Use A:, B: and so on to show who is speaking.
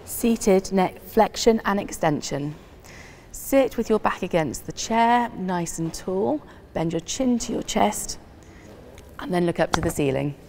A: Seated neck flexion and extension. Sit with your back against the chair, nice and tall. Bend your chin to your chest and then look up to the ceiling.